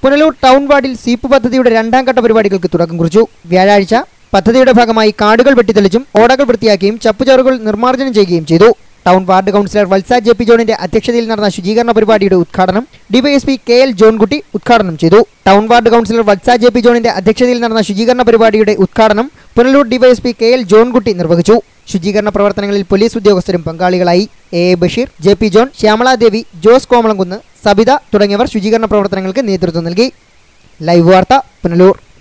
Punalur town വാർഡിൽ സീപ്പ് പദ്ധതിയുടെ രണ്ടാം ഘട്ട പരിപാടികൾക്ക് തുടക്കം കുറിച്ചു. വ്യാഴാഴ്ച പദ്ധതിയുടെ ഭാഗമായി കാടുകൾ വെട്ടിത്തെളിച്ചും ഓടകൾ വൃത്തിയാക്കിയും ചപ്പുചവറുകൾ നിർമ്മാർജ്ജനം ചെയ്യുകയും ചെയ്തു. Town ward councillor Valsa J P. ജോണിന്റെ അധ്യക്ഷതയിൽ നടന്ന ശുചീകരണ പരിപാടിയുടെ ഉദ്ഘാടനം ഡിവൈഎസ്പി കെ.എൽ. ജോൺകുട്ടി ഉദ്ഘാടനം ചെയ്തു. Town ward councillor Valsa J P. ജോണിന്റെ അധ്യക്ഷതയിൽ നടന്ന ശുചീകരണ പരിപാടിയുടെ ഉദ്ഘാടനം പുനലൂർ ഡിവൈഎസ്പി കെ.എൽ. ജോൺകുട്ടി നിർവഹിച്ചു. ശുചീകരണ പ്രവർത്തനങ്ങളിൽ പോലീസ് ഉദ്യോഗസ്ഥരും പങ്കാളികളായി. A Basheer, J P. John, Shyamaladevi, Jose Komalamkunnu, Sabitha തുടങ്ങിയവർ ശുചീകരണ പ്രവർത്തനങ്ങൾക്ക് നേതൃത്വം നൽകി. ലൈവ് വാർത്ത പുനലൂർ.